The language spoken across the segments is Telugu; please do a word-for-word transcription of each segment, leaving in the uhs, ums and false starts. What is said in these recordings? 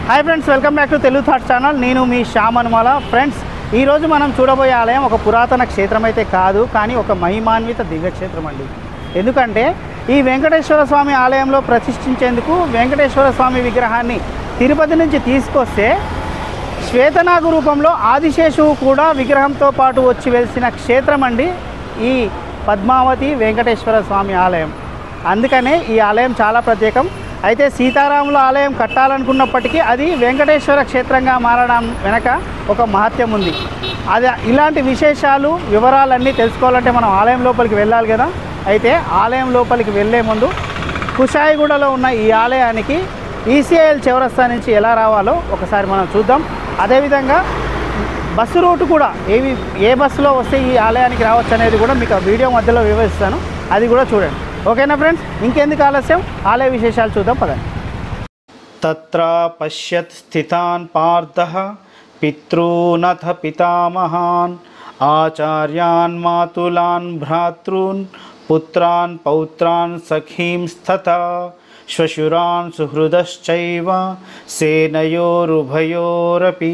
Hi friends, welcome back to Telugu thoughts channel. నేను మీ శ్యామ్ అనుమాల. ఫ్రెండ్స్, ఈరోజు మనం చూడబోయే ఆలయం ఒక పురాతన క్షేత్రం అయితే కాదు, కానీ ఒక మహిమాన్విత దివ్యక్షేత్రం అండి. ఎందుకంటే ఈ వెంకటేశ్వర స్వామి ఆలయంలో ప్రతిష్ఠించేందుకు వెంకటేశ్వర స్వామి విగ్రహాన్ని తిరుపతి నుంచి తీసుకొస్తే శ్వేతనాగు రూపంలో ఆదిశేషువు కూడా విగ్రహంతో పాటు వచ్చి వెలిసిన క్షేత్రం అండి ఈ పద్మావతి వెంకటేశ్వర స్వామి ఆలయం. అందుకనే ఈ ఆలయం చాలా ప్రత్యేకం. అయితే సీతారాముల ఆలయం కట్టాలనుకున్నప్పటికీ అది వెంకటేశ్వర క్షేత్రంగా మారడం వెనక ఒక మహత్యం ఉంది. అది ఇలాంటి విశేషాలు వివరాలన్నీ తెలుసుకోవాలంటే మనం ఆలయం లోపలికి వెళ్ళాలి కదా. అయితే ఆలయం లోపలికి వెళ్ళే ముందు కుషాయిగూడలో ఉన్న ఈ ఆలయానికి ఈసీఐఎల్ చౌరస్తా నుంచి ఎలా రావాలో ఒకసారి మనం చూద్దాం. అదేవిధంగా బస్సు రూటు కూడా ఏవి ఏ బస్సులో వస్తే ఈ ఆలయానికి రావచ్చు అనేది కూడా మీకు వీడియో మధ్యలో వివరిస్తాను, అది కూడా చూడండి. ఓకేనా ఫ్రెండ్స్, ఇంకెందుకు ఆలస్యం, ఆలయ విశేషాలు చూద్దాం పదండి. తత్ర పశ్యత్ స్థితాన్ పార్థః పితॄనథ పితామహాన్ ఆచార్యాన్ మాతులాన్ భ్రాతॄన్ పుత్రాన్ పౌత్రాన్ సఖీంస్తథా శ్వశురాన్ సుహృదశ్చైవ సేనయోరుభయోరపి.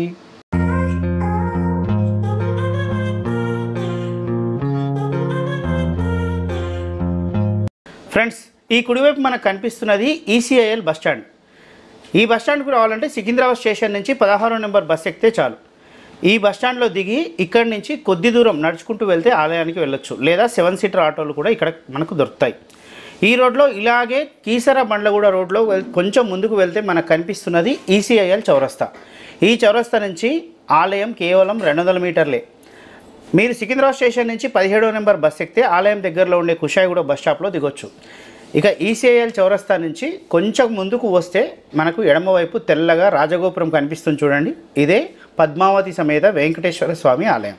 ఫ్రెండ్స్, ఈ కుడివైపు మనకు కనిపిస్తున్నది ఈసీఐఎల్ బస్టాండ్. ఈ బస్టాండ్కు రావాలంటే సికింద్రాబాద్ స్టేషన్ నుంచి పదహారో నెంబర్ బస్ ఎక్కితే చాలు. ఈ బస్టాండ్లో దిగి ఇక్కడి నుంచి కొద్ది దూరం నడుచుకుంటూ వెళ్తే ఆలయానికి వెళ్ళొచ్చు, లేదా సెవెన్ సీటర్ ఆటోలు కూడా ఇక్కడ మనకు దొరుకుతాయి. ఈ రోడ్లో ఇలాగే కీసర బండ్లగూడ రోడ్లో కొంచెం ముందుకు వెళ్తే మనకు కనిపిస్తున్నది ఈసీఐఎల్ చౌరస్తా. ఈ చౌరస్తా నుంచి ఆలయం కేవలం రెండు వందల మీటర్లే. మీరు సికింద్రాబాద్ స్టేషన్ నుంచి పదిహేడో నెంబర్ బస్ ఎక్కితే ఆలయం దగ్గరలో ఉండే కుషాయిగూడ బస్ స్టాప్లో దిగొచ్చు. ఇక ఈసీఐఎల్ చౌరస్తా నుంచి కొంచెం ముందుకు వస్తే మనకు ఎడమవైపు తెల్లగా రాజగోపురం కనిపిస్తుంది చూడండి. ఇదే పద్మావతి సమేత వెంకటేశ్వర స్వామి ఆలయం.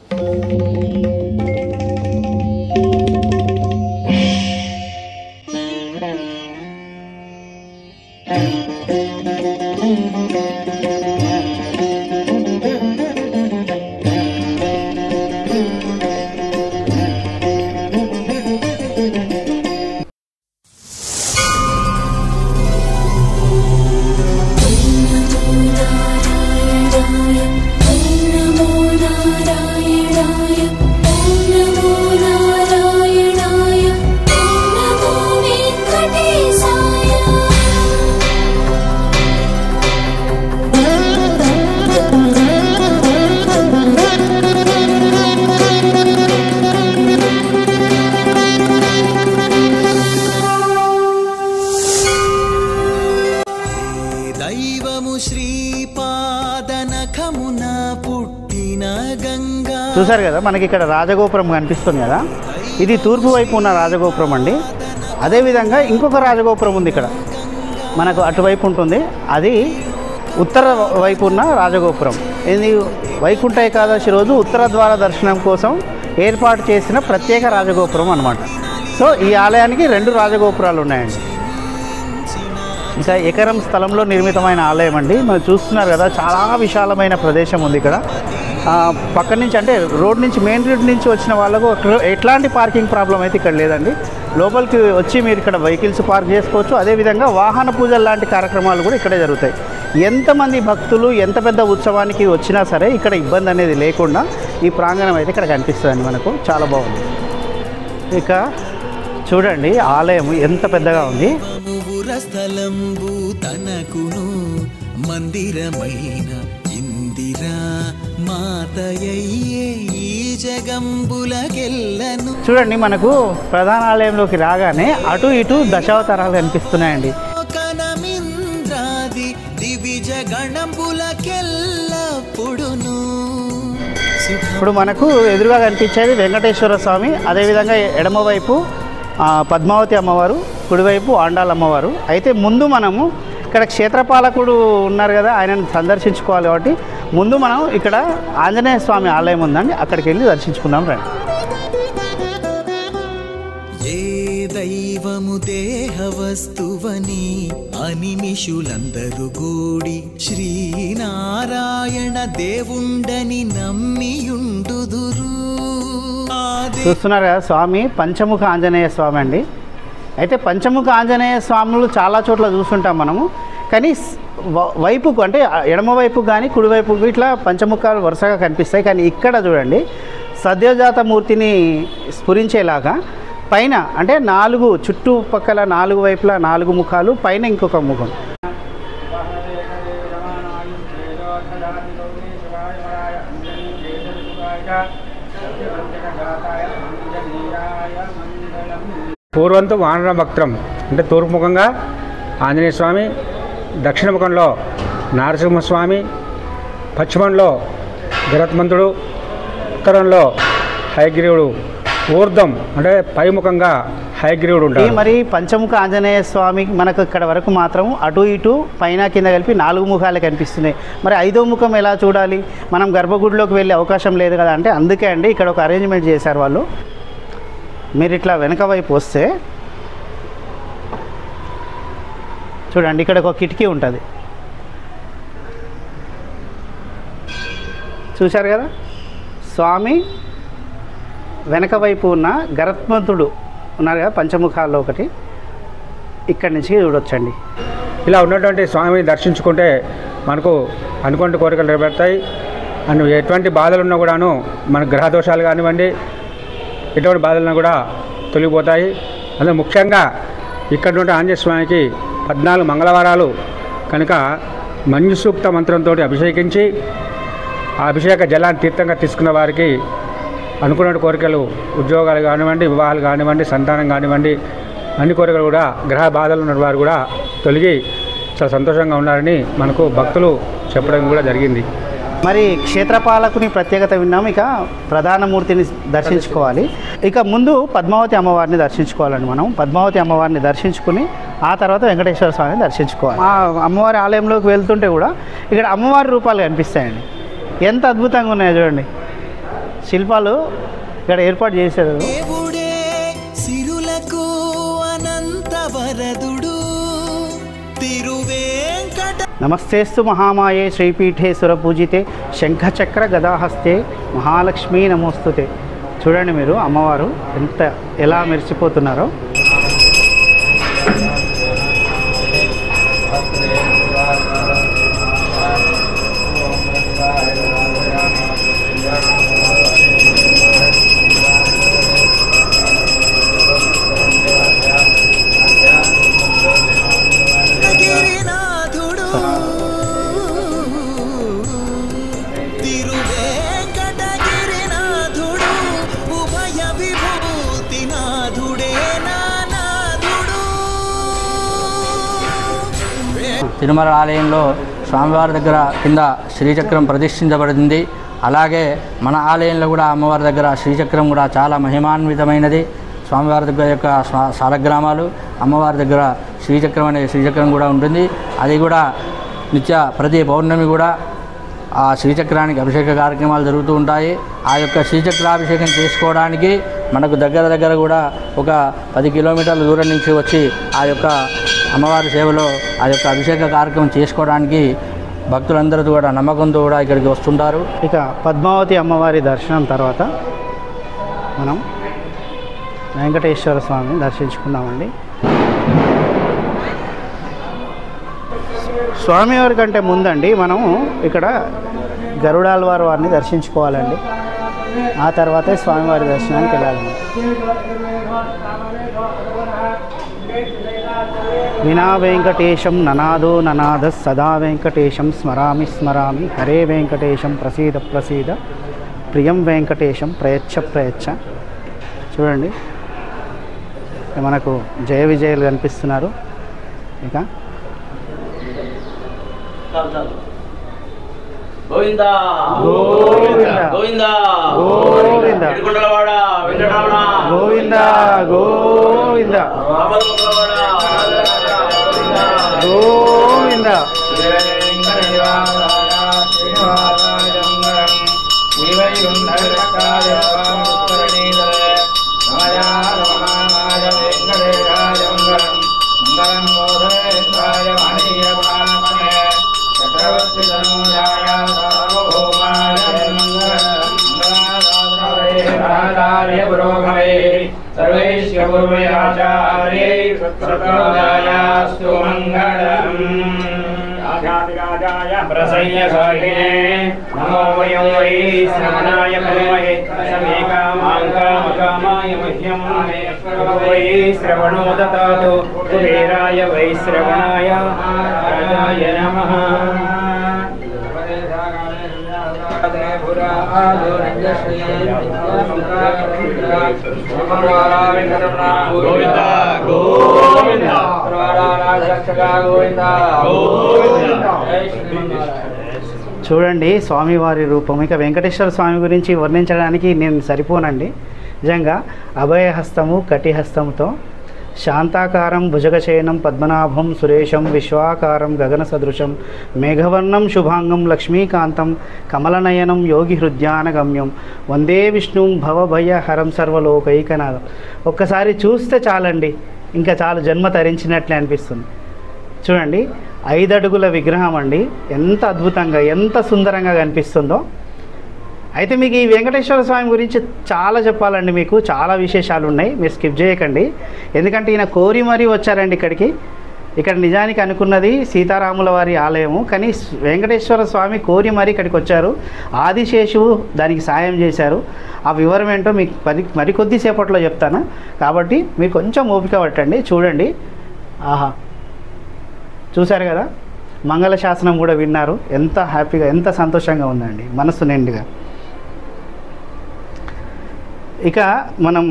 చూసారు కదా, మనకి ఇక్కడ రాజగోపురం కనిపిస్తుంది కదా, ఇది తూర్పు వైపు ఉన్న రాజగోపురం అండి. అదేవిధంగా ఇంకొక రాజగోపురం ఉంది ఇక్కడ మనకు అటువైపు ఉంటుంది, అది ఉత్తర వైపు ఉన్న రాజగోపురం. ఇది వైకుంఠ ఏకాదశి రోజు ఉత్తర ద్వార దర్శనం కోసం ఏర్పాటు చేసిన ప్రత్యేక రాజగోపురం అన్నమాట. సో ఈ ఆలయానికి రెండు రాజగోపురాలు ఉన్నాయండి. ఇంకా ఎకరం స్థలంలో నిర్మితమైన ఆలయం అండి. మనం చూస్తున్నారు కదా, చాలా విశాలమైన ప్రదేశం ఉంది ఇక్కడ. పక్క నుంచి అంటే రోడ్ నుంచి మెయిన్ రోడ్ నుంచి వచ్చిన వాళ్ళకు ఎట్లాంటి పార్కింగ్ ప్రాబ్లం అయితే ఇక్కడ లేదండి. లోపలికి వచ్చి మీరు ఇక్కడ వెహికల్స్ పార్క్ చేసుకోవచ్చు. అదేవిధంగా వాహన పూజలు లాంటి కార్యక్రమాలు కూడా ఇక్కడే జరుగుతాయి. ఎంతమంది భక్తులు ఎంత పెద్ద ఉత్సవానికి వచ్చినా సరే ఇక్కడ ఇబ్బంది అనేది లేకుండా ఈ ప్రాంగణం అయితే ఇక్కడ కనిపిస్తుందండి మనకు. చాలా బాగుంది. ఇక చూడండి ఆలయం ఎంత పెద్దగా ఉంది. మందిరమైన ఇందిరా చూడండి, మనకు ప్రధాన ఆలయంలోకి రాగానే అటు ఇటు దశావతారాలు కనిపిస్తున్నాయండి. ఇప్పుడు మనకు ఎదురుగా కనిపించేది వెంకటేశ్వర స్వామి, అదేవిధంగా ఎడమవైపు పద్మావతి అమ్మవారు, కుడివైపు ఆండాల అమ్మవారు. అయితే ముందు మనము ఇక్కడ క్షేత్రపాలకుడు ఉన్నారు కదా, ఆయనను సందర్శించుకోవాలి. కాబట్టి ముందు మనం ఇక్కడ ఆంజనేయ స్వామి ఆలయం ఉందండి, అక్కడికి వెళ్ళి దర్శించుకుందాం రండి. ఏ దైవము దేహ వస్తువని అనిమిషులందరూ కూడి శ్రీనారాయణ దేవుండని నమ్మియుండుదురు. చూస్తున్నారు కదా, స్వామి పంచముఖ ఆంజనేయ స్వామి అండి. అయితే పంచముఖ ఆంజనేయ స్వాములు చాలా చోట్ల చూస్తుంటాం మనము, కానీ వైపుకు అంటే ఎడమ వైపుకు కానీ కుడివైపుకు ఇట్లా పంచముఖాలు వరుసగా కనిపిస్తాయి. కానీ ఇక్కడ చూడండి సద్యోజాత మూర్తిని స్ఫురించేలాగా పైన అంటే నాలుగు చుట్టుపక్కల నాలుగు వైపులా నాలుగు ముఖాలు, పైన ఇంకొక ముఖం. పూర్వంతో వానర వక్త్రం అంటే తూర్పుముఖంగా ఆంజనేయ స్వామి, దక్షిణ ముఖంలో నారసింహస్వామి, పశ్చిమంలో గరుత్మంతుడు, ఉత్తరంలో హయగ్రీవుడు, ఊర్ధం అంటే పైముఖంగా హయగ్రీవుడు ఉంటాడు. మరి పంచముఖ ఆంజనేయ స్వామి మనకు ఇక్కడ వరకు మాత్రం అటు ఇటు పైన కింద కలిపి నాలుగు ముఖాలు కనిపిస్తున్నాయి. మరి ఐదో ముఖం ఎలా చూడాలి? మనం గర్భగుడిలోకి వెళ్ళే అవకాశం లేదు కదా. అంటే అందుకే అండి ఇక్కడ ఒక అరేంజ్మెంట్ చేశారు వాళ్ళు. మీరు ఇట్లా వెనక వైపు వస్తే చూడండి ఇక్కడ ఒక కిటికీ ఉంటుంది, చూశారు కదా. స్వామి వెనక వైపు ఉన్న గరుత్మంతుడు ఉన్నారు కదా పంచముఖాల్లో ఒకటి, ఇక్కడి నుంచి చూడొచ్చండి. ఇలా ఉన్నటువంటి స్వామిని దర్శించుకుంటే మనకు అనుకున్న కోరికలు నెరవేరుతాయి. అండ్ ఎటువంటి బాధలు ఉన్నా కూడాను మన గ్రహ దోషాలు కానివ్వండి, ఎటువంటి బాధలున్నా కూడా తొలగిపోతాయి. అందులో ముఖ్యంగా ఇక్కడ నుండి ఆంజనేయ స్వామికి పద్నాలుగు మంగళవారాలు కనుక మంజు సూక్త మంత్రంతో అభిషేకించి ఆ అభిషేక జలాన్ని తీర్థంగా తీసుకున్న వారికి అనుకున్న కోరికలు, ఉద్యోగాలు కానివ్వండి, వివాహాలు కానివ్వండి, సంతానం కానివ్వండి, అన్ని కోరికలు కూడా గ్రహ బాధలు ఉన్న వారు కూడా తొలగి చాలా సంతోషంగా ఉన్నారని మనకు భక్తులు చెప్పడం కూడా జరిగింది. మరి క్షేత్రపాలకుని ప్రత్యేకత విన్నాము. ఇక ప్రధాన మూర్తిని దర్శించుకోవాలి. ఇక ముందు పద్మావతి అమ్మవారిని దర్శించుకోవాలండి. మనం పద్మావతి అమ్మవారిని దర్శించుకుని ఆ తర్వాత వెంకటేశ్వర స్వామిని దర్శించుకోవాలి. ఆ అమ్మవారి ఆలయంలోకి వెళ్తుంటే కూడా ఇక్కడ అమ్మవారి రూపాలు కనిపిస్తాయండి. ఎంత అద్భుతంగా ఉన్నాయో చూడండి. శిల్పాలు ఇక్కడ ఏర్పాటు చేశారు. నమస్తేస్తు మహామాయే శ్రీపీఠే సురపూజితే శంఖచక్ర గదాహస్తే మహాలక్ష్మీ నమోస్తుతే. చూడండి మీరు అమ్మవారు ఎంత ఎలా మెరిసిపోతున్నారో. తిరుమల ఆలయంలో స్వామివారి దగ్గర కింద శ్రీచక్రం ప్రతిష్ఠించబడింది. అలాగే మన ఆలయంలో కూడా అమ్మవారి దగ్గర శ్రీచక్రం కూడా చాలా మహిమాన్వితమైనది. స్వామివారి దగ్గర యొక్క సాలగ్రామాలు, అమ్మవారి దగ్గర శ్రీచక్రం అనే శ్రీచక్రం కూడా ఉంటుంది. అది కూడా నిత్య ప్రతి పౌర్ణమి కూడా ఆ శ్రీచక్రానికి అభిషేక కార్యక్రమాలు జరుగుతూ ఉంటాయి. ఆ యొక్క శ్రీచక్రాభిషేకం చేసుకోవడానికి మనకు దగ్గర దగ్గర కూడా ఒక పది కిలోమీటర్ల దూరం నుంచి వచ్చి ఆ యొక్క అమ్మవారి సేవలో ఆ యొక్క అభిషేక కార్యక్రమం చేసుకోవడానికి భక్తులందరూ కూడా నమ్మకంతో కూడా ఇక్కడికి వస్తుంటారు. ఇక పద్మావతి అమ్మవారి దర్శనం తర్వాత మనం వెంకటేశ్వర స్వామిని దర్శించుకున్నామండి. స్వామివారి కంటే ముందండి మనం ఇక్కడ గరుడాల్వారి వారిని దర్శించుకోవాలండి. ఆ తర్వాతే స్వామివారి దర్శనానికి వెళ్ళాలి. వినా వెంకటేశం ననాదో ననాద సదా వెంకటేశం స్మరామి స్మరామి హరే వెంకటేశం ప్రసీద ప్రసీద ప్రియం వెంకటేశం ప్రయచ్చ ప్రయచ్చ. చూడండి మనకు జయ విజయాలు కనిపిస్తున్నారు. ఇక గోవిందా గోవిందా గోవిందా గోవిందా ఏడుకొండలవాడ వెంకటరమణ గోవిందా గోవిందా గోవిందా. सर्वैश्वर्याचार्यै सत्प्रदायास्तु मङ्गलम्. प्रसय्यसाहिने नमो वयं वै श्रवणाय कुर्महे समेकामाङ्कामकामाय मह्यं वै श्रवणो ददातु कुबेराय वै श्रवणाय राजाय नमः గోవింద గోవింద చూడండి స్వామివారి రూపం. ఇక వెంకటేశ్వర స్వామి గురించి వర్ణించడానికి నేను సరిపోనండి. నిజంగా అభయహస్తము కటిహస్తముతో శాంతాకారం భుజగశయనం పద్మనాభం సురేశం విశ్వాకారం గగన సదృశం మేఘవర్ణం శుభాంగం లక్ష్మీకాంతం కమలనయనం యోగి హృద్యానగమ్యం వందే విష్ణుం భవభయహరం సర్వలోకైకనాథం. ఒక్కసారి చూస్తే చాలండి, ఇంకా చాలు, జన్మ తరించినట్లే అనిపిస్తుంది. చూడండి, ఐదడుగుల విగ్రహం అండి, ఎంత అద్భుతంగా ఎంత సుందరంగా కనిపిస్తుందో. అయితే మీకు ఈ వెంకటేశ్వర స్వామి గురించి చాలా చెప్పాలండి, మీకు చాలా విశేషాలు ఉన్నాయి, మీరు స్కిప్ చేయకండి. ఎందుకంటే ఈయన కోరి మరీ వచ్చారండి ఇక్కడికి. ఇక్కడ నిజానికి అనుకున్నది సీతారాముల వారి ఆలయము, కానీ వెంకటేశ్వర స్వామి కోరి మరీ ఇక్కడికి వచ్చారు. ఆదిశేషువు దానికి సాయం చేశారు. ఆ వివరం ఏంటో మీకు మరి మరికొద్దిసేపట్లో చెప్తాను, కాబట్టి మీరు కొంచెం ఓపిక పట్టండి. చూడండి, ఆహా, చూశారు కదా, మంగళ శాసనం కూడా విన్నారు. ఎంత హ్యాపీగా ఎంత సంతోషంగా ఉందండి, మనసు నిండుగా. ఇక మనం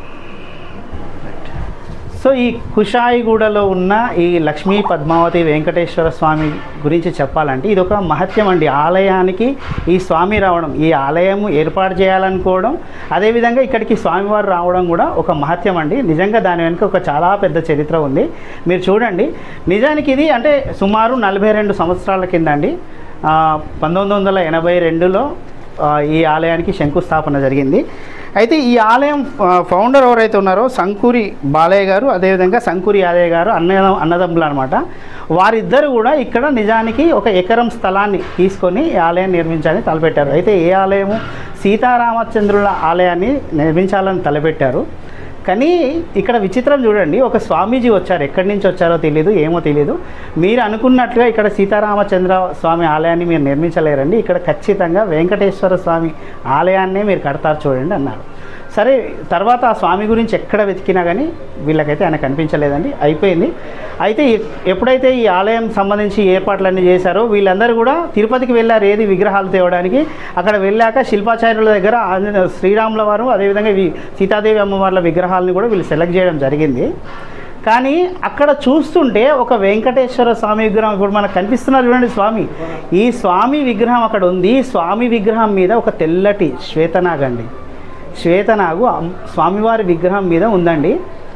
సో ఈ కుషాయిగూడలో ఉన్న ఈ లక్ష్మీ పద్మావతి వెంకటేశ్వర స్వామి గురించి చెప్పాలంటే ఇది ఒక మహత్యం అండి. ఆలయానికి ఈ స్వామి రావడం, ఈ ఆలయం ఏర్పాటు చేయాలనుకోవడం, అదేవిధంగా ఇక్కడికి స్వామివారు రావడం కూడా ఒక మహత్యం అండి. నిజంగా దాని వెనుక ఒక చాలా పెద్ద చరిత్ర ఉంది. మీరు చూడండి, నిజానికి ఇది అంటే సుమారు నలభై రెండు సంవత్సరాల కింద అండి, పంతొమ్మిది వందల ఎనభై రెండులో ఈ ఆలయానికి శంకుస్థాపన జరిగింది. అయితే ఈ ఆలయం ఫౌండర్ ఎవరైతే ఉన్నారో సంకూరి బాలయ్య గారు, అదేవిధంగా సంకూరి యాదయ్య గారు అన్న అన్నదమ్ములు అనమాట. వారిద్దరు కూడా ఇక్కడ నిజానికి ఒక ఎకరం స్థలాన్ని తీసుకొని ఈ ఆలయం నిర్మించాలని తలపెట్టారు. అయితే ఏ ఆలయము? సీతారామచంద్రుల ఆలయాన్ని నిర్మించాలని తలపెట్టారు. కానీ ఇక్కడ విచిత్రం చూడండి, ఒక స్వామీజీ వచ్చారు, ఎక్కడి నుంచి వచ్చారో తెలియదు, ఏమో తెలియదు. మీరు అనుకున్నట్లుగా ఇక్కడ సీతారామచంద్ర స్వామి ఆలయాన్ని మీరు నిర్మించలేరండి, ఇక్కడ ఖచ్చితంగా వెంకటేశ్వర స్వామి ఆలయాన్నే మీరు కడతారు చూడండి అన్నారు. సరే, తర్వాత ఆ స్వామి గురించి ఎక్కడ వెతికినా కానీ వీళ్ళకైతే ఆయన కనిపించలేదండి, అయిపోయింది. అయితే ఎప్పుడైతే ఈ ఆలయం సంబంధించి ఏర్పాట్లన్నీ చేశారో వీళ్ళందరూ కూడా తిరుపతికి వెళ్ళారు, ఏది విగ్రహాలు తేవడానికి. అక్కడ వెళ్ళాక శిల్పాచార్యుల దగ్గర శ్రీరాముల వారు అదేవిధంగా సీతాదేవి అమ్మవార్ల విగ్రహాలని కూడా వీళ్ళు సెలెక్ట్ చేయడం జరిగింది. కానీ అక్కడ చూస్తుంటే ఒక వెంకటేశ్వర స్వామి విగ్రహం ఇప్పుడు మనకు కనిపిస్తున్నారు చూడండి స్వామి. ఈ స్వామి విగ్రహం అక్కడ ఉంది. స్వామి విగ్రహం మీద ఒక తెల్లటి శ్వేతనాగండి, శ్వేతనాగు స్వామివారి విగ్రహం మీద ఉందండి.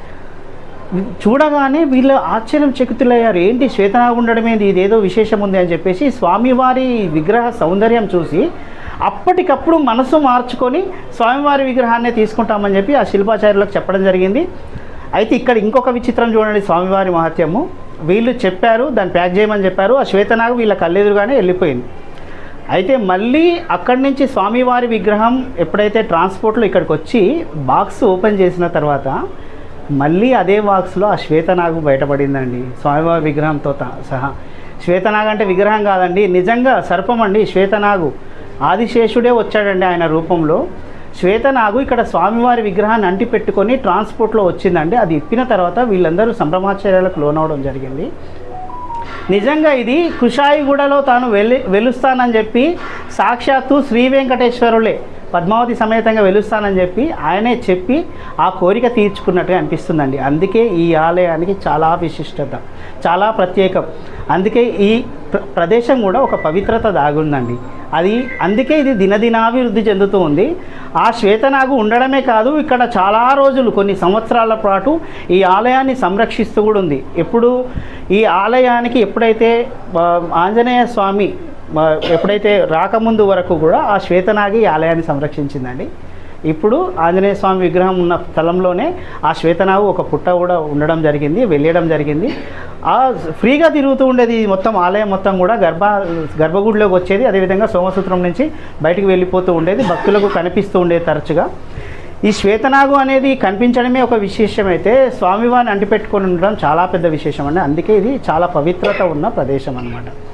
చూడగానే వీళ్ళు ఆశ్చర్యం చకితులయ్యారు, ఏంటి శ్వేతనాగు ఉండడం ఏంటి, ఇదేదో విశేషం ఉంది అని చెప్పేసి స్వామివారి విగ్రహ సౌందర్యం చూసి అప్పటికప్పుడు మనసు మార్చుకొని స్వామివారి విగ్రహాన్ని తీసుకుంటామని చెప్పి ఆ శిల్పాచార్యులకు చెప్పడం జరిగింది. అయితే ఇక్కడ ఇంకొక విచిత్రం చూడండి, స్వామివారి మహత్యము. వీళ్ళు చెప్పారు, దాన్ని ప్యాక్ చేయమని చెప్పారు, ఆ శ్వేతనాగు వీళ్ళ కళ్ళెదురుగానే వెళ్ళిపోయింది. అయితే మళ్ళీ అక్కడి నుంచి స్వామివారి విగ్రహం ఎప్పుడైతే ట్రాన్స్పోర్ట్లో ఇక్కడికి వచ్చి బాక్స్ ఓపెన్ చేసిన తర్వాత మళ్ళీ అదే బాక్స్లో ఆ శ్వేతనాగు బయటపడిందండి, స్వామివారి విగ్రహంతో సహా. శ్వేతనాగు అంటే విగ్రహం కాదండి, నిజంగా సర్పం అండి, శ్వేతనాగు. ఆదిశేషుడే వచ్చాడండి ఆయన రూపంలో. శ్వేతనాగు ఇక్కడ స్వామివారి విగ్రహాన్ని అంటి పెట్టుకొని ట్రాన్స్పోర్ట్లో వచ్చిందండి. అది ఇప్పిన తర్వాత వీళ్ళందరూ సంభ్రమాశ్చర్యాలకు లోనవడం జరిగింది. నిజంగా ఇది కుషాయిగూడలో తాను వెలి వెలుస్తానని చెప్పి సాక్షాత్తు శ్రీ వెంకటేశ్వరులే పద్మావతి సమేతంగా వెలుస్తానని చెప్పి ఆయనే చెప్పి ఆ కోరిక తీర్చుకున్నట్టుగా అనిపిస్తుందండి. అందుకే ఈ ఆలయానికి చాలా విశిష్టత, చాలా ప్రత్యేకం. అందుకే ఈ ప్ర ప్రదేశం కూడా ఒక పవిత్రత దాగుందండి. అది అందుకే ఇది దినదినాభివృద్ధి చెందుతూ ఉంది. ఆ శ్వేతనాగు ఉండడమే కాదు, ఇక్కడ చాలా రోజులు కొన్ని సంవత్సరాల పాటు ఈ ఆలయాన్ని సంరక్షిస్తూ కూడా ఉంది. ఎప్పుడు ఈ ఆలయానికి ఎప్పుడైతే ఆంజనేయ స్వామి ఎప్పుడైతే రాకముందు వరకు కూడా ఆ శ్వేతనాగి ఈ ఆలయాన్ని సంరక్షించిందండి. ఇప్పుడు ఆంజనేయ స్వామి విగ్రహం ఉన్న స్థలంలోనే ఆ శ్వేతనాగు ఒక పుట్ట కూడా ఉండడం జరిగింది, వెళ్ళడం జరిగింది. ఆ ఫ్రీగా తిరుగుతూ ఉండేది మొత్తం ఆలయం మొత్తం కూడా, గర్భ గర్భగుడిలోకి వచ్చేది, అదేవిధంగా సోమసూత్రం నుంచి బయటికి వెళ్ళిపోతూ ఉండేది, భక్తులకు కనిపిస్తూ ఉండేది తరచుగా. ఈ శ్వేతనాగు అనేది కనిపించడమే ఒక విశేషమైతే స్వామివారిని అంటిపెట్టుకొని ఉండడం చాలా పెద్ద విశేషం అండి. అందుకే ఇది చాలా పవిత్రత ఉన్న ప్రదేశం అన్నమాట.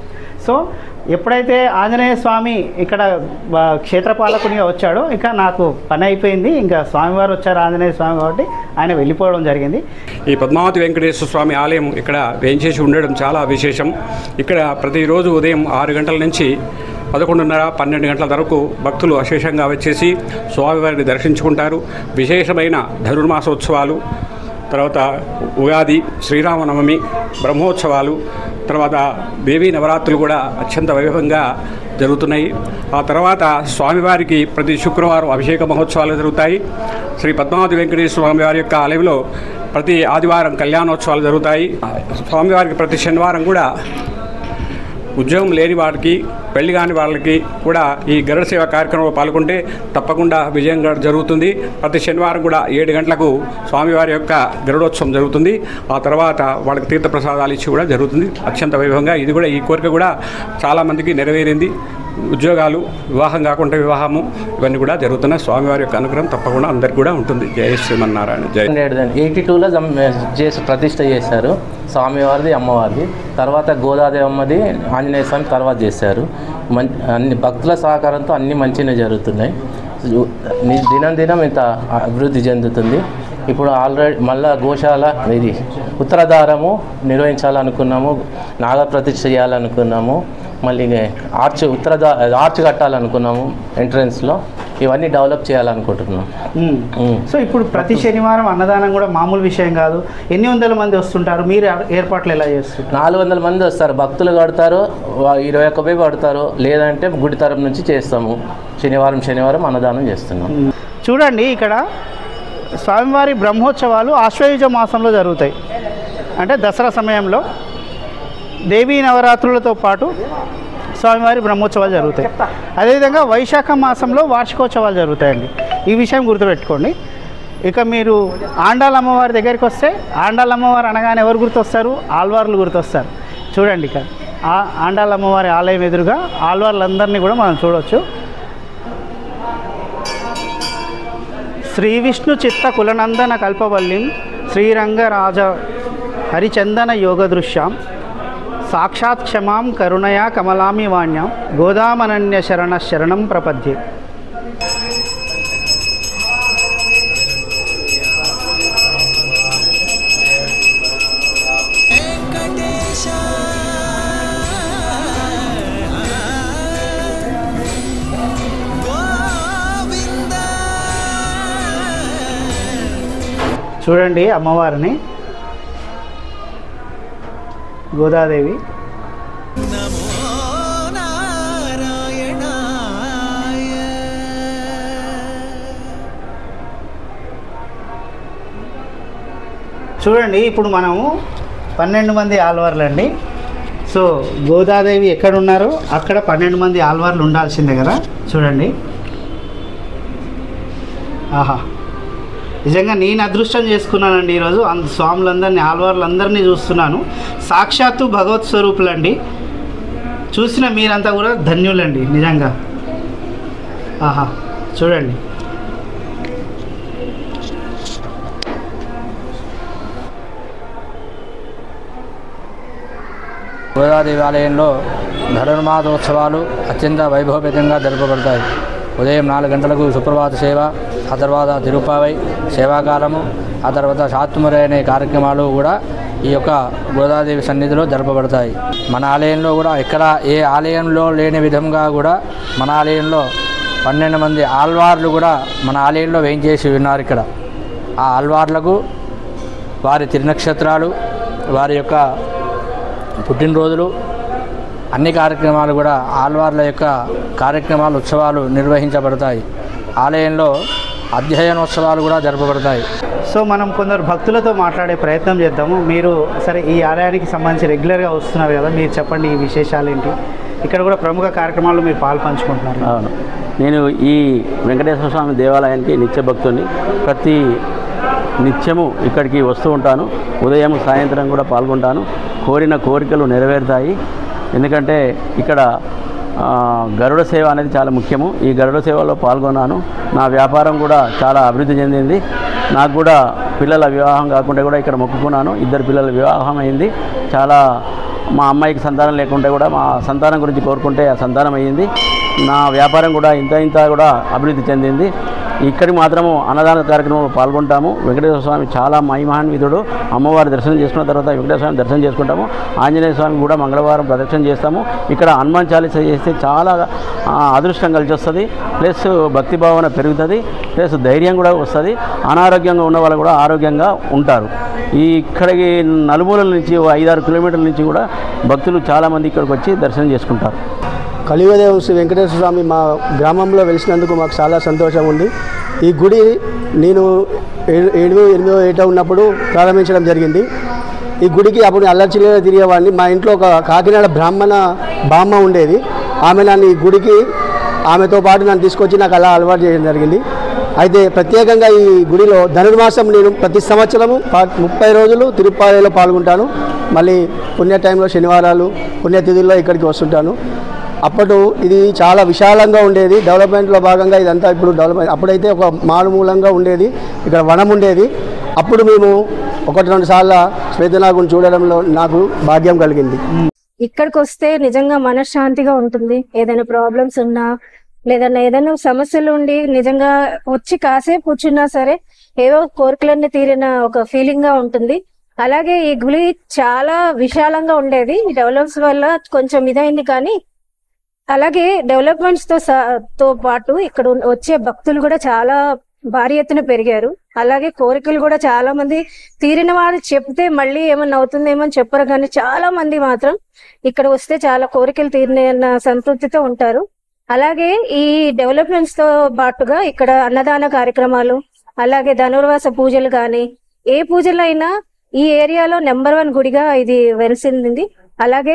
సో ఎప్పుడైతే ఆంజనేయ స్వామి ఇక్కడ క్షేత్రపాలకునిగా వచ్చాడో ఇక నాకు పని అయిపోయింది, ఇంకా స్వామివారు వచ్చారు ఆంజనేయ స్వామి కాబట్టి ఆయన వెళ్ళిపోవడం జరిగింది. ఈ పద్మావతి వెంకటేశ్వర స్వామి ఆలయం ఇక్కడ వేయించేసి ఉండడం చాలా విశేషం. ఇక్కడ ప్రతిరోజు ఉదయం ఆరు గంటల నుంచి పదకొండున్నర పన్నెండు గంటల వరకు భక్తులు అశేషంగా వచ్చేసి స్వామివారిని దర్శించుకుంటారు. విశేషమైన ధనుర్మాసోత్సవాలు, తర్వాత ఉగాది, శ్రీరామనవమి, బ్రహ్మోత్సవాలు, తర్వాత దేవీ నవరాత్రులు కూడా అత్యంత వైభవంగా జరుగుతున్నాయి. ఆ తర్వాత స్వామివారికి ప్రతి శుక్రవారం అభిషేక మహోత్సవాలు జరుగుతాయి. శ్రీ పద్మావతి వెంకటేశ్వర స్వామివారి యొక్క ఆలయంలో ప్రతి ఆదివారం కళ్యాణోత్సవాలు జరుగుతాయి. స్వామివారికి ప్రతి శనివారం కూడా ఉద్యోగం లేని వారికి, పెళ్లి కాని వాళ్ళకి కూడా ఈ గరుడ సేవ కార్యక్రమంలో పాల్గొంటే తప్పకుండా విజయంగా జరుగుతుంది. ప్రతి శనివారం కూడా ఏడు గంటలకు స్వామివారి యొక్క గరుడోత్సవం జరుగుతుంది. ఆ తర్వాత వాళ్ళకి తీర్థప్రసాదాలు ఇచ్చి కూడా జరుగుతుంది అత్యంత వైభవంగా. ఇది కూడా ఈ కోరిక కూడా చాలామందికి నెరవేరింది. ఉద్యోగాలు, వివాహం కాకుండా వివాహము, ఇవన్నీ కూడా జరుగుతున్నాయి. స్వామివారి యొక్క అనుగ్రహం తప్పకుండా అందరికీ కూడా ఉంటుంది. జయ శ్రీమన్నారాయణ. జయ. ఎయిటీ టూలో చేసి ప్రతిష్ట చేశారు స్వామివారిది, అమ్మవారిది. తర్వాత గోదాదేవి అమ్మది, ఆంజనేయ స్వామి తర్వాత చేశారు. మం అన్ని భక్తుల సహకారంతో అన్ని మంచిగా జరుగుతున్నాయి. దినం దినం ఇంత అభివృద్ధి చెందుతుంది. ఇప్పుడు ఆల్రెడీ మళ్ళా గోశాల ఇది ఉత్తరధారము నిర్వహించాలనుకున్నాము, నాగప్రతిష్ఠ చేయాలనుకున్నాము, మళ్ళీ ఆర్చ్ ఉత్తర ఆర్చ్ కట్టాలనుకున్నాము ఎంట్రన్స్లో. ఇవన్నీ డెవలప్ చేయాలనుకుంటున్నాం. సో ఇప్పుడు ప్రతి శనివారం అన్నదానం కూడా మామూలు విషయం కాదు. ఎన్ని వందల మంది వస్తుంటారు? మీరు ఏర్పాట్లు ఎలా చేస్తారు? నాలుగు వందల మంది వస్తారు. భక్తులు కడతారు, ఇరవై ఒక్క వేలు కడతారు, లేదంటే గుడి తరపు నుంచి చేస్తాము. శనివారం శనివారం అన్నదానం చేస్తున్నాం. చూడండి, ఇక్కడ స్వామివారి బ్రహ్మోత్సవాలు ఆశ్వయుజ మాసంలో జరుగుతాయి. అంటే దసరా సమయంలో దేవీ నవరాత్రులతో పాటు స్వామివారి బ్రహ్మోత్సవాలు జరుగుతాయి. అదేవిధంగా వైశాఖ మాసంలో వార్షికోత్సవాలు జరుగుతాయండి. ఈ విషయం గుర్తుపెట్టుకోండి. ఇక మీరు ఆండాళ్ళ అమ్మవారి దగ్గరికి వస్తే ఆండాళ్ళ అమ్మవారు అనగానే ఎవరు గుర్తొస్తారు? ఆల్వార్లు గుర్తొస్తారు. చూడండి, ఇక్కడ ఆ ఆండాళ్ళ అమ్మవారి ఆలయం ఎదురుగా ఆల్వార్లందరినీ కూడా మనం చూడవచ్చు. శ్రీ విష్ణు చిత్త కులనందన కల్పవల్లిం శ్రీరంగరాజ హరిచందన యోగ దృశ్యాం సాక్షాత్ క్షమాం కరుణయా కమలామి వాణ్యాం గోదామనన్య శరణ శరణం ప్రపద్యే. చూడండి అమ్మవారిని, గోదాదేవి. చూడండి, ఇప్పుడు మనము పన్నెండు మంది ఆల్వార్లు అండి. సో గోదాదేవి ఎక్కడున్నారో అక్కడ పన్నెండు మంది ఆల్వార్లు ఉండాల్సిందే కదా. చూడండి, ఆహా, నిజంగా నేను అదృష్టం చేసుకున్నానండి ఈరోజు. అంత స్వాములందరినీ, ఆల్వార్లందరినీ చూస్తున్నాను. సాక్షాత్తు భగవత్ స్వరూపులండి. చూసిన మీరంతా కూడా ధన్యులండి నిజంగా. ఆహా, చూడండి. గోదాదేవి ఆలయంలో ధనుర్మాసోత్సవాలు అత్యంత వైభవపేతంగా జరపబడతాయి. ఉదయం నాలుగు గంటలకు సుప్రభాత సేవ, ఆ తర్వాత తిరుపావై సేవాకాలము, ఆ తర్వాత శాతుమరి అనే కార్యక్రమాలు కూడా ఈ యొక్క గోదాదేవి సన్నిధిలో జరపబడతాయి. మన ఆలయంలో కూడా ఎక్కడ ఏ ఆలయంలో లేని విధంగా కూడా మన ఆలయంలో పన్నెండు మంది ఆల్వార్లు కూడా మన ఆలయంలో వేయించేసి ఉన్నారు. ఇక్కడ ఆ ఆల్వార్లకు వారి తిరునక్షత్రాలు, వారి యొక్క పుట్టినరోజులు, అన్ని కార్యక్రమాలు కూడా ఆల్వార్ల యొక్క కార్యక్రమాలు, ఉత్సవాలు నిర్వహించబడతాయి. ఆలయంలో అధ్యయనోత్సవాలు కూడా జరపబడతాయి. సో మనం కొందరు భక్తులతో మాట్లాడే ప్రయత్నం చేద్దాము. మీరు సరే ఈ ఆలయానికి సంబంధించి రెగ్యులర్గా వస్తున్నారు కదా, మీరు చెప్పండి ఈ విశేషాలు ఏంటి? ఇక్కడ కూడా ప్రముఖ కార్యక్రమాల్లో మీరు పాలు పంచుకుంటున్నారు. అవును, నేను ఈ వెంకటేశ్వర స్వామి దేవాలయానికి నిత్య భక్తుని. ప్రతి నిత్యము ఇక్కడికి వస్తూ ఉంటాను. ఉదయం సాయంత్రం కూడా పాల్గొంటాను. కోరిన కోరికలు నెరవేరుతాయి. ఎందుకంటే ఇక్కడ గరుడ సేవ అనేది చాలా ముఖ్యము. ఈ గరుడ సేవలో పాల్గొన్నాను. నా వ్యాపారం కూడా చాలా అభివృద్ధి చెందింది. నాకు కూడా పిల్లల వివాహం కాకుండా కూడా ఇక్కడ మొక్కుకున్నాను. ఇద్దరు పిల్లల వివాహం అయింది. చాలా మా అమ్మాయికి సంతానం లేకుంటే కూడా మా సంతానం గురించి కోరుకుంటే ఆ సంతానం అయ్యింది. నా వ్యాపారం కూడా ఇంత ఇంత కూడా అభివృద్ధి చెందింది. ఇక్కడికి మాత్రము అన్నదాన కార్యక్రమంలో పాల్గొంటాము. వెంకటేశ్వర స్వామి చాలా మహిమాన్వితుడు. అమ్మవారి దర్శనం చేసుకున్న తర్వాత వెంకటేశ్వర స్వామి దర్శనం చేసుకుంటాము. ఆంజనేయ స్వామి కూడా మంగళవారం ప్రదక్షిణ చేస్తాము. ఇక్కడ హనుమాన్ చాలీస చేస్తే చాలా అదృష్టం కలిసి వస్తుంది. ప్లస్ భక్తి భావన పెరుగుతుంది. ప్లస్ ధైర్యం కూడా వస్తుంది. అనారోగ్యంగా ఉన్న వాళ్ళు కూడా ఆరోగ్యంగా ఉంటారు. ఈ ఇక్కడికి నలుమూలల నుంచి ఐదారు కిలోమీటర్ల నుంచి కూడా భక్తులు చాలామంది ఇక్కడికి వచ్చి దర్శనం చేసుకుంటారు. కలియుగదేవం శ్రీ వెంకటేశ్వర స్వామి మా గ్రామంలో వెలిసినందుకు మాకు చాలా సంతోషం ఉంది. ఈ గుడి నేను ఏడు ఏడు ఎనిమిదో ఏటో ఉన్నప్పుడు ప్రారంభించడం జరిగింది. ఈ గుడికి అప్పుడు అల్లచిల్లర తిరిగేవాడిని. మా ఇంట్లో ఒక కాకినాడ బ్రాహ్మణ బామ్మ ఉండేది. ఆమె నన్ను ఈ గుడికి ఆమెతో పాటు నన్ను తీసుకొచ్చి నాకు అలా అలవాటు చేయడం జరిగింది. అయితే ప్రత్యేకంగా ఈ గుడిలో ధనుర్మాసం నేను ప్రతి సంవత్సరము ముప్పై రోజులు తిరుప్పాలలో పాల్గొంటాను. మళ్ళీ పుణ్య టైంలో శనివారాలు పుణ్యతిథుల్లో ఇక్కడికి వస్తుంటాను. అప్పుడు ఇది చాలా విశాలంగా ఉండేది. డెవలప్మెంట్లో భాగంగా ఇదంతా ఇప్పుడు డెవలప్మెంట్. అప్పుడైతే ఒక మారుమూలంగా ఉండేది. ఇక్కడ వనం ఉండేది. అప్పుడు మేము ఒకటి రెండు సార్లు శ్వేతనాగుని చూడడంలో నాకు భాగ్యం కలిగింది. ఇక్కడికి వస్తే నిజంగా మనశ్శాంతిగా ఉంటుంది. ఏదైనా ప్రాబ్లమ్స్ ఉన్నా లేదన్నా ఏదైనా సమస్యలు ఉండి నిజంగా వచ్చి కాసేపు కూర్చున్నా సరే ఏవో కోరికలన్నీ తీరిన ఒక ఫీలింగ్ గా ఉంటుంది. అలాగే ఈ గుడి చాలా విశాలంగా ఉండేది. డెవలప్స్ వల్ల కొంచెం ఇదైంది, కానీ అలాగే డెవలప్మెంట్స్ తో తో పాటు ఇక్కడ వచ్చే భక్తులు కూడా చాలా భారీ ఎత్తున పెరిగారు. అలాగే కోరికలు కూడా చాలా మంది తీరిన వాళ్ళు చెప్తే మళ్ళీ ఏమన్నా అవుతుందేమో అని చెప్పరు, కానీ చాలా మంది మాత్రం ఇక్కడ వస్తే చాలా కోరికలు తీరిన సంతృప్తితో ఉంటారు. అలాగే ఈ డెవలప్మెంట్స్ తో పాటుగా ఇక్కడ అన్నదాన కార్యక్రమాలు, అలాగే ధనుర్వాస పూజలు కానీ ఏ పూజలైనా ఈ ఏరియాలో నెంబర్ వన్ గుడిగా ఇది వెలిసింది. అలాగే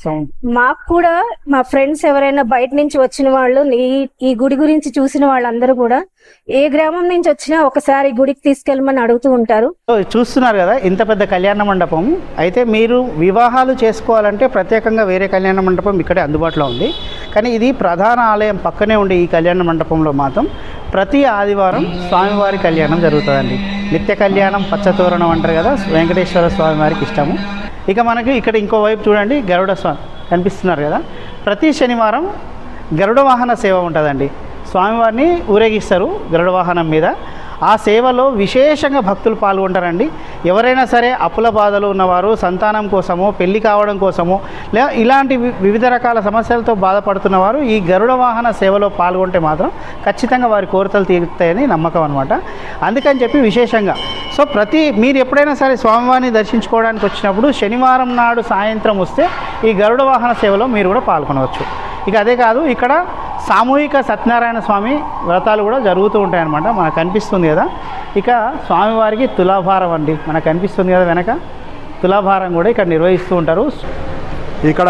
మాకు కూడా మా ఫ్రెండ్స్ ఎవరైనా బయట నుంచి వచ్చిన వాళ్ళు ఈ ఈ గుడి గురించి చూసిన వాళ్ళందరూ కూడా ఏ గ్రామం నుంచి వచ్చినా ఒకసారి గుడికి తీసుకెళ్ళమని అడుగుతూ ఉంటారు. చూస్తున్నారు కదా ఇంత పెద్ద కళ్యాణ మండపం. అయితే మీరు వివాహాలు చేసుకోవాలంటే ప్రత్యేకంగా వేరే కళ్యాణ మండపం ఇక్కడే అందుబాటులో ఉంది. కానీ ఇది ప్రధాన ఆలయం పక్కనే ఉండే ఈ కళ్యాణ మండపంలో మాత్రం ప్రతి ఆదివారం స్వామివారి కళ్యాణం జరుగుతుందండి. నిత్య కళ్యాణం పచ్చతోరణం అంటారు కదా, వెంకటేశ్వర స్వామి వారికి ఇష్టము. ఇక మనకి ఇక్కడ ఇంకో వైపు చూడండి, గరుడ స్వామి కనిపిస్తున్నారు కదా. ప్రతి శనివారం గరుడ వాహన సేవ ఉంటుందండి. స్వామివారిని ఊరేగిస్తారు గరుడ వాహనం మీద. ఆ సేవలో విశేషంగా భక్తులు పాల్గొంటారండి. ఎవరైనా సరే అప్పుల బాధలు ఉన్నవారు, సంతానం కోసమో పెళ్లి కావడం కోసమో లేదా ఇలాంటి వివిధ రకాల సమస్యలతో బాధపడుతున్నవారు ఈ గరుడ వాహన సేవలో పాల్గొంటే మాత్రం ఖచ్చితంగా వారి కోరికలు తీరుతాయని నమ్మకం అనమాట. అందుకని చెప్పి విశేషంగా సో ప్రతి మీరు ఎప్పుడైనా సరే స్వామివారిని దర్శించుకోవడానికి వచ్చినప్పుడు శనివారం నాడు సాయంత్రం వస్తే ఈ గరుడ వాహన సేవలో మీరు కూడా పాల్గొనవచ్చు. ఇక అదే కాదు, ఇక్కడ సామూహిక సత్యనారాయణ స్వామి వ్రతాలు కూడా జరుగుతూ ఉంటాయన్నమాట. మనకు కనిపిస్తుంది కదా. ఇక స్వామివారికి తులాభారం అండి మనకు కనిపిస్తుంది కదా వెనక, తులాభారం కూడా ఇక్కడ నిర్వహిస్తూ ఉంటారు. ఇక్కడ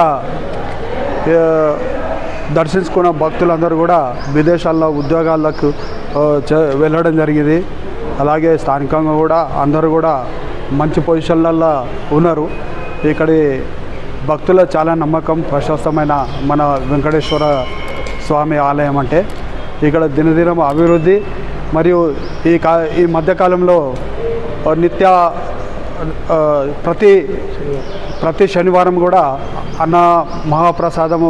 దర్శించుకున్న భక్తులందరూ కూడా విదేశాల్లో ఉద్యోగాలకు వెళ్ళడం జరిగింది. అలాగే స్థానికంగా కూడా అందరూ కూడా మంచి పొజిషన్లలో ఉన్నారు. ఇక్కడి భక్తుల చాలా నమ్మకం, ప్రశస్తమైన మన వెంకటేశ్వర స్వామి ఆలయం అంటే. ఇక్కడ దినదినం అభివృద్ధి మరియు ఈ కా ఈ మధ్యకాలంలో నిత్య ప్రతి ప్రతి శనివారం కూడా అన్న మహాప్రసాదము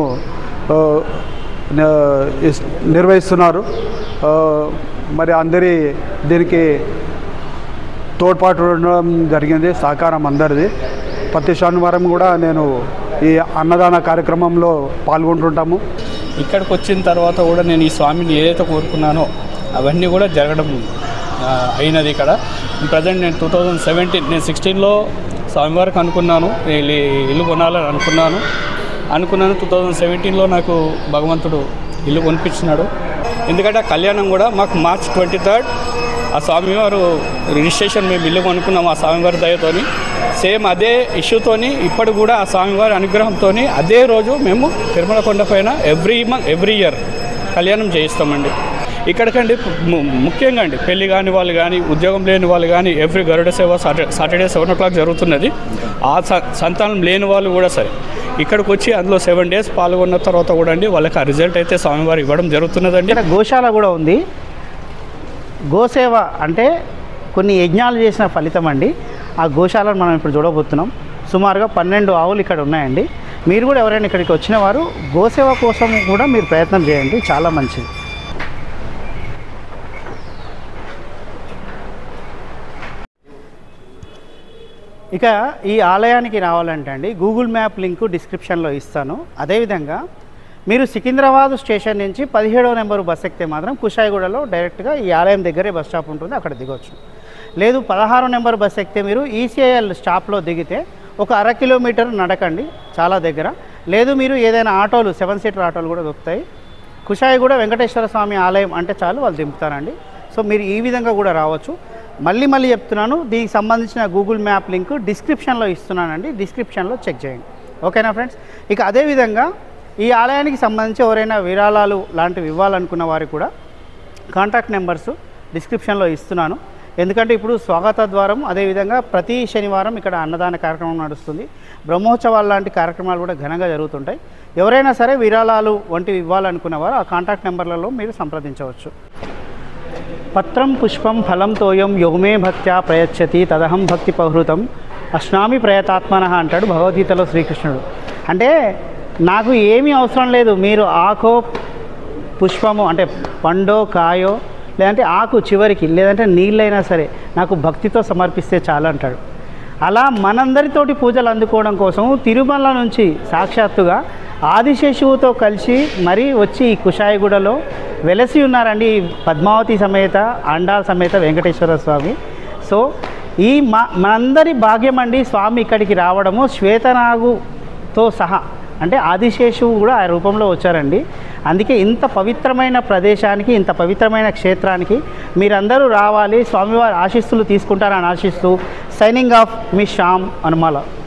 నిర్వహిస్తున్నారు. మరి అందరి దీనికి తోడ్పాటు ఉండడం జరిగింది, సహకారం అందరిది. ప్రతి శనివారం కూడా నేను ఈ అన్నదాన కార్యక్రమంలో పాల్గొంటుంటాము. ఇక్కడికి వచ్చిన తర్వాత కూడా నేను ఈ స్వామిని ఏదైతే కోరుకున్నానో అవన్నీ కూడా జరగడం అయినది. ఇక్కడ ప్రజెంట్ నేను టూ థౌజండ్ సెవెంటీన్ నేను సిక్స్టీన్లో స్వామివారికి అనుకున్నాను, ఇల్లు కొనాలని అనుకున్నాను అనుకున్నాను టూ థౌజండ్ సెవెంటీన్లో నాకు భగవంతుడు ఇల్లు కొనిపించినాడు. ఎందుకంటే ఆ కళ్యాణం కూడా మాకు మార్చ్ ట్వంటీ థర్డ్ ఆ స్వామివారు రిజిస్ట్రేషన్ మేము ఇల్లు కొనుక్కున్నాము ఆ స్వామివారి దయతోని. సేమ్ అదే ఇష్యూతోని ఇప్పుడు కూడా ఆ స్వామివారి అనుగ్రహంతో అదే రోజు మేము తిరుమల కొండ పైన ఎవ్రీ మంత్ ఎవ్రీ ఇయర్ కళ్యాణం చేయిస్తామండి. ఇక్కడికండి ముఖ్యంగా అండి పెళ్లి కాని వాళ్ళు కానీ ఉద్యోగం లేని వాళ్ళు కానీ every Garuda Seva Saturday Saturday seven o'clock జరుగుతున్నది. ఆ సంతానం లేని వాళ్ళు కూడా సరే ఇక్కడికి వచ్చి అందులో సెవెన్ డేస్ పాల్గొన్న తర్వాత కూడా అండి వాళ్ళకి ఆ రిజల్ట్ అయితే స్వామివారు ఇవ్వడం జరుగుతున్నదండి. ఇక్కడ గోశాల కూడా ఉంది. గోసేవ అంటే కొన్ని యజ్ఞాలు చేసిన ఫలితం అండి. ఆ గోశాలను మనం ఇప్పుడు చూడబోతున్నాం. సుమారుగా పన్నెండు ఆవులు ఇక్కడ ఉన్నాయండి. మీరు కూడా ఎవరైనా ఇక్కడికి వచ్చిన వారు గోసేవ కోసం కూడా మీరు ప్రయత్నం చేయండి, చాలా మంచిది. ఇక ఈ ఆలయానికి రావాలంటే అండి గూగుల్ మ్యాప్ లింకు డిస్క్రిప్షన్లో ఇస్తాను. అదేవిధంగా మీరు సికింద్రాబాద్ స్టేషన్ నుంచి పదిహేడవ నెంబరు బస్ ఎక్కితే మాత్రం కుషాయిగూడలో డైరెక్ట్గా ఈ ఆలయం దగ్గరే బస్ స్టాప్ ఉంటుంది, అక్కడ దిగొచ్చు. లేదు పదహారు నెంబర్ బస్ ఎక్కితే మీరు ఈసీఐఎల్ స్టాప్లో దిగితే ఒక అర కిలోమీటర్ నడకండి, చాలా దగ్గర. లేదు మీరు ఏదైనా ఆటోలు సెవెన్ సీటర్ ఆటోలు కూడా దొరుకుతాయి. కుషాయిగూడ వెంకటేశ్వర స్వామి ఆలయం అంటే చాలు వాళ్ళు దింపుతారండి. సో మీరు ఈ విధంగా కూడా రావచ్చు. మళ్ళీ మళ్ళీ చెప్తున్నాను, దీనికి సంబంధించిన గూగుల్ మ్యాప్ లింక్ డిస్క్రిప్షన్లో ఇస్తున్నానండి, డిస్క్రిప్షన్లో చెక్ చేయండి. ఓకేనా ఫ్రెండ్స్? ఇక అదేవిధంగా ఈ ఆలయానికి సంబంధించి ఎవరైనా విరాళాలు లాంటివి ఇవ్వాలనుకున్న వారికి కూడా కాంటాక్ట్ నెంబర్స్ డిస్క్రిప్షన్లో ఇస్తున్నాను. ఎందుకంటే ఇప్పుడు స్వాగత ద్వారం, అదేవిధంగా ప్రతి శనివారం ఇక్కడ అన్నదాన కార్యక్రమం నడుస్తుంది. బ్రహ్మోత్సవాలు లాంటి కార్యక్రమాలు కూడా ఘనంగా జరుగుతుంటాయి. ఎవరైనా సరే విరాళాలు వంటివి ఇవ్వాలనుకున్న వారు ఆ కాంటాక్ట్ నెంబర్లలో మీరు సంప్రదించవచ్చు. పత్రం పుష్పం ఫలం తోయం యోమే భక్త్యా ప్రయచ్చతి తదహం భక్తి పహృతం అశ్నామి ప్రయతాత్మన అంటాడు భగవద్గీతలో శ్రీకృష్ణుడు. అంటే నాకు ఏమీ అవసరం లేదు, మీరు ఆకో పుష్పము అంటే పండో కాయో లేదంటే ఆకు చివరికి లేదంటే నీళ్ళైనా సరే నాకు భక్తితో సమర్పిస్తే చాలు అంటాడు. అలా మనందరితోటి పూజలు అందుకోవడం కోసం తిరుమల నుంచి సాక్షాత్తుగా ఆదిశేషువుతో కలిసి మరీ వచ్చి ఈ కుషాయిగూడలో వెలసి ఉన్నారండి పద్మావతి సమేత ఆండాల్ సమేత వెంకటేశ్వర స్వామి. సో ఈ మా మనందరి భాగ్యం అండి స్వామి ఇక్కడికి రావడము, శ్వేతనాగుతో సహా. అంటే ఆదిశేషువు కూడా ఆ రూపంలో వచ్చారండి. అందుకే ఇంత పవిత్రమైన ప్రదేశానికి, ఇంత పవిత్రమైన క్షేత్రానికి మీరందరూ రావాలి, స్వామివారి ఆశీస్సులు తీసుకుంటారని ఆశిస్తూ సైనింగ్ ఆఫ్ మీ శ్యామ్ అనుమాల.